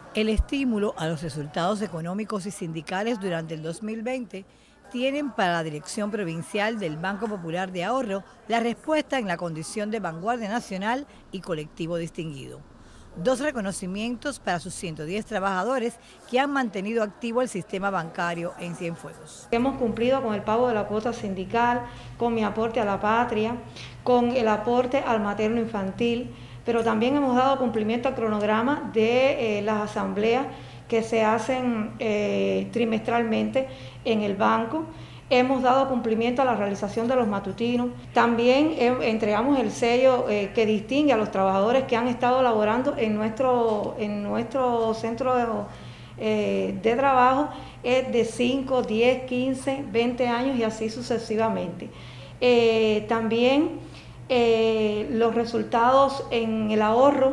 El estímulo a los resultados económicos y sindicales durante el 2020 tienen para la Dirección Provincial del Banco Popular de Ahorro la respuesta en la condición de vanguardia nacional y colectivo distinguido. 2 reconocimientos para sus 110 trabajadores que han mantenido activo el sistema bancario en Cienfuegos. Hemos cumplido con el pago de la cuota sindical, con mi aporte a la patria, con el aporte al materno infantil, pero también hemos dado cumplimiento al cronograma de las asambleas que se hacen trimestralmente en el banco. Hemos dado cumplimiento a la realización de los matutinos. También entregamos el sello que distingue a los trabajadores que han estado laborando en nuestro centro de trabajo de 5, 10, 15, 20 años y así sucesivamente. También los resultados en el ahorro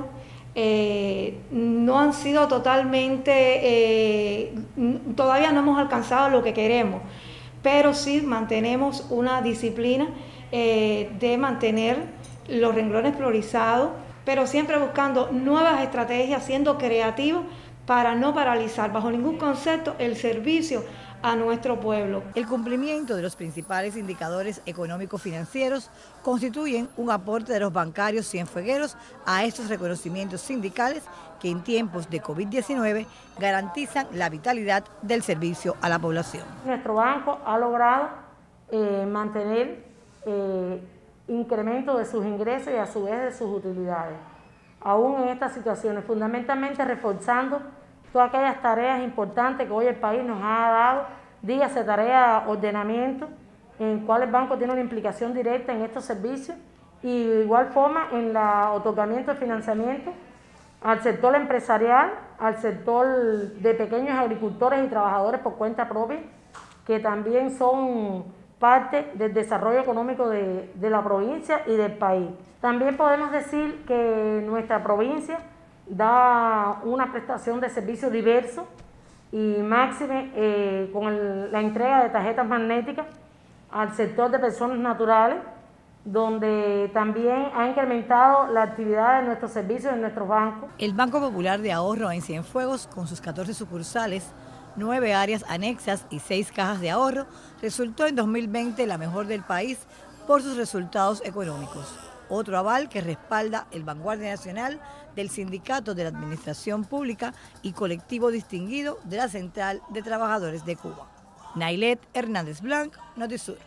no han sido totalmente, todavía no hemos alcanzado lo que queremos, pero sí mantenemos una disciplina de mantener los renglones priorizados, pero siempre buscando nuevas estrategias, siendo creativos para no paralizar bajo ningún concepto el servicio a nuestro pueblo. El cumplimiento de los principales indicadores económico-financieros constituyen un aporte de los bancarios cienfuegueros a estos reconocimientos sindicales que en tiempos de COVID-19 garantizan la vitalidad del servicio a la población. Nuestro banco ha logrado mantener incremento de sus ingresos y a su vez de sus utilidades, aún en estas situaciones, fundamentalmente reforzando todas aquellas tareas importantes que hoy el país nos ha dado, dígase tarea de ordenamiento, en cual el banco tiene una implicación directa en estos servicios y de igual forma en el otorgamiento de financiamiento al sector empresarial, al sector de pequeños agricultores y trabajadores por cuenta propia, que también son parte del desarrollo económico de la provincia y del país. También podemos decir que nuestra provincia da una prestación de servicios diversos y máxime con la entrega de tarjetas magnéticas al sector de personas naturales, donde también ha incrementado la actividad de nuestros servicios en nuestros bancos. El Banco Popular de Ahorro en Cienfuegos, con sus 14 sucursales, 9 áreas anexas y 6 cajas de ahorro, resultó en 2020 la mejor del país por sus resultados económicos. Otro aval que respalda el vanguardia nacional del Sindicato de la Administración Pública y colectivo distinguido de la Central de Trabajadores de Cuba. Nailet Hernández Blanc, Notisur.